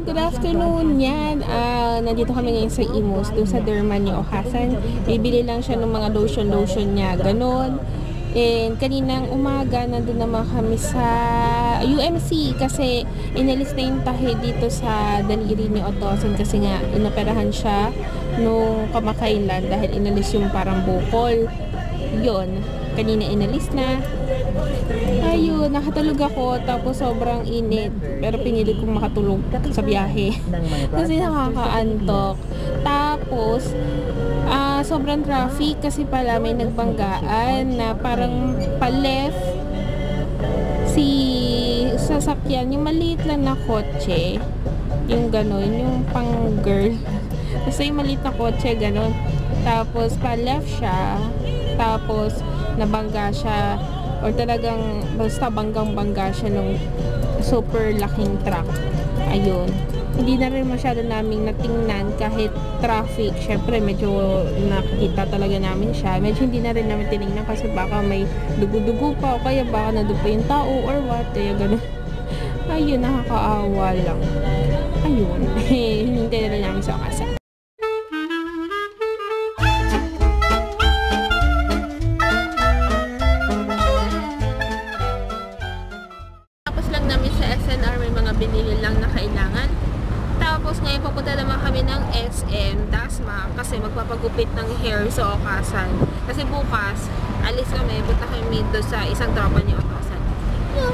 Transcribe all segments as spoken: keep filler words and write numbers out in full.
good afternoon. Yan, uh, nandito kami ngayon sa Imus, doon sa Derma ni Okasan. Bibili lang siya ng mga lotion-lotion niya, ganon. And kaninang umaga, nandun naman kami sa U M C kasi inalis na yung tahi dito sa daliri ni Otosan kasi nga inoperahan siya nung kamakailan dahil inalis yung parang bukol. Yun, kanina inalis na. Ayun, nakatulog ako tapos sobrang init pero pinili kong makatulog sa biyahe kasi nakakaantok. Tapos uh, sobrang traffic kasi pala may nagbanggaan na parang pa-left si sasakyan, yung maliit lang na kotse, yung ganon, yung pang girl kasi yung maliit na kotse ganon, tapos pa-left siya tapos nabangga siya or talagang basta banggang-bangga siya ng super laking truck. Ayun. Hindi na rin masyado naming natingnan kahit traffic. Syempre, medyo nakikita talaga namin siya. Medyo hindi na rin namin tinignan kasi baka may dugo-dugo pa o kaya baka nandun pa yung tao or what. Kaya gano'n. Ayun, nakakaawa lang. Ayun. Hinintay na rin namin sa kasa. Binili lang na kailangan. Tapos ngayon papunta naman kami ng S M Dasma kasi magpapagupit ng hair sa Okasan. Kasi bukas, alis kami, punta kami doon sa isang tropa ni Okasan. Yun.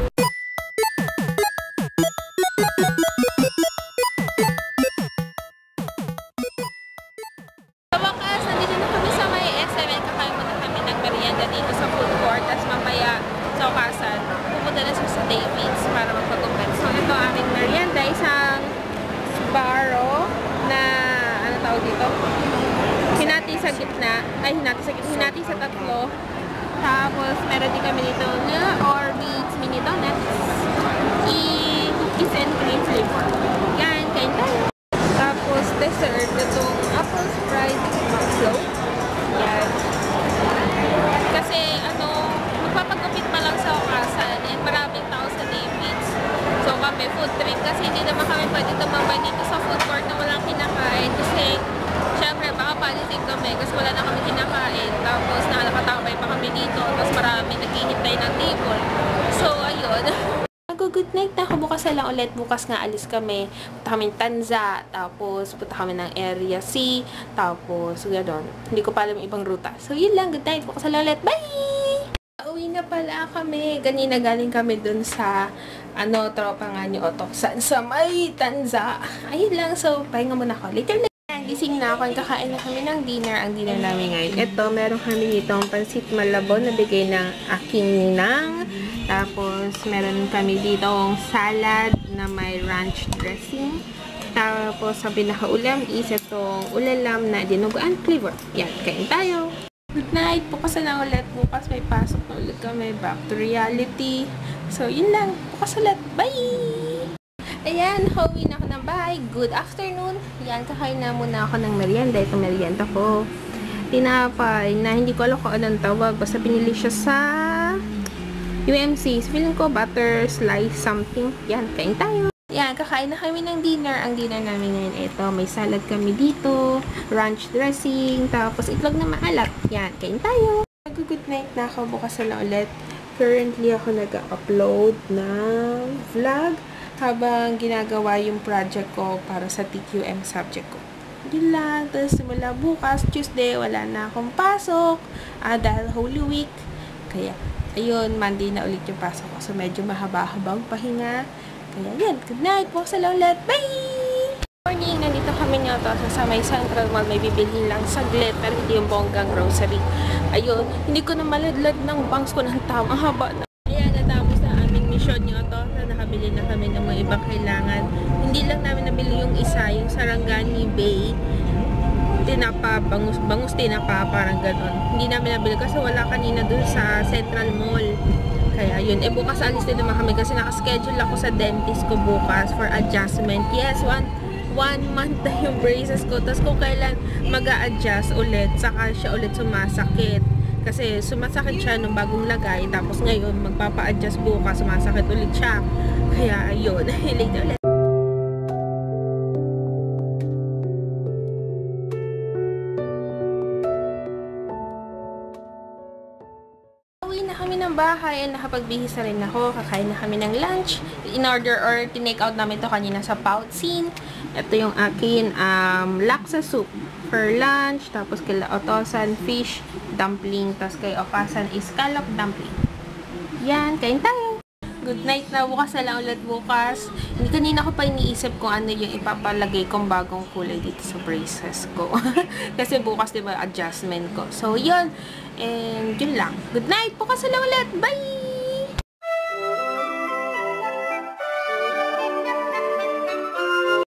Sa wakas, nandito na kami sa may S M and kakain muna kami ng merienda dito sa food court. Tapos mamaya sa Okasan, pupunta na siya sa David's para magpagupit. So ito aming merienda, isang Sbarro na ano tawag dito? Hinati sa gitna, ay hinati sa gitna, hinati sa tatlo. Tapos meron din kami dito na Orbit's mini donuts. I-cookies and cream flavor. Yan, kain tayo. Tapos dessert, itong apple fried float. Yan. Kasi ano, magpapagupit pa lang sa Okasan and maraming tao sa David's. So kami food trip kasi hindi naman kami pwede tumambay dito sa food court na walang kinakain kasi syempre baka palitin kami kasi wala na kami kinakain. Tapos nakatambay pa kami dito tapos marami naghihintay ng table. So ayun. Mag-good night na ako. Bukas na lang ulit. Bukas nga alis kami. Punta kami Tanza. Tapos punta kami ng Area C. Tapos gano'n. Hindi ko pa alam ibang ruta. So yun lang. Good night. Bukas na lang ulit. Bye! Uwi na pala kami. Ganina galing kami dun sa ano, tropa nga ni Otoksan sa may Tanza. Ayun lang. So, pahinga muna ako. Later na. Gising na ako. Kakain na kami ng dinner. Ang dinner namin ngayon. Ito, meron kami dito ang pansit malabon na bigay ng aking ninang. Tapos, meron kami dito ang salad na may ranch dressing. Tapos, ang pinakaulam is itong ulalam na dinuguan flavor. Yan, kain tayo. Good night. Bukas na ulit. Bukas may pasok na ulit kami. Back to reality. So, yun lang. Bukas ulit. Bye! Ayan, hauwi na ako ng bahay. Good afternoon. Yan, kakain na muna ako ng merienda. Ito merienda ko. Tinapay na hindi ko alam kung anong tawag. Basta pinili siya sa U M C. Feeling ko butter slice something. Yan, kain tayo. Yan, kakain na kami ng dinner. Ang dinner namin ngayon, ito. May salad kami dito. Ranch dressing. Tapos itlog na maalat. Yan, kain tayo. Good night na ako. Bukas na ulit. Currently ako nag-upload ng vlog habang ginagawa yung project ko para sa T Q M subject ko. Yun lang. Tapos simula bukas, Tuesday, wala na akong pasok. Ah, dahil Holy Week. Kaya, ayun, Monday na ulit yung pasok ko. So, medyo mahaba-habang pahinga. Kaya, yan. Good night. Bukas na ulit. Bye! Morning. Nandito kami nga to sa may Central Mall. May bibilhin lang saglit. Pero hindi yung bonggang grocery. Ayun. Hindi ko na maladlad ng bangs ko ng tama. Ang haba na. Ayan, natapos na aming mission nyo to. Nakabili na kami ng mga ibang kailangan. Hindi lang namin nabili yung isa. Yung Sarangani Bay. Tinapa, bangus, bangus tinapa, parang gano'n. Hindi namin nabili kasi wala kanina dun sa Central Mall. Kaya yun. Eh bukas alis din naman kami kasi nakaschedule ako sa dentist ko bukas for adjustment. Yes, one, one month na yung braces ko. Tapos kung kailan mag-a-adjust ulit, saka siya ulit sumasakit. Kasi sumasakit siya nung bagong lagay. Tapos ngayon, magpapa-adjust bukas, sumasakit ulit siya. Kaya yun. Later ulit. na kami ng bahay, nakapagbihis na rin ako, kakain na kami ng lunch. In-order or tinake out namin to kanina sa Poutzin. Ito yung akin, um, laksa soup for lunch. Tapos kay Otosan, fish dumpling. Tapos kay Okasan is scallop dumpling. Yan, kain tayo! Good night na. Bukas na lang ulit bukas. Hindi kanina ko pa iniisip kung ano yung ipapalagay kong bagong kulay dito sa braces ko. Kasi bukas, diba, adjustment ko. So, yun. And, yun lang. Good night. Bukas na lang ulit. Bye!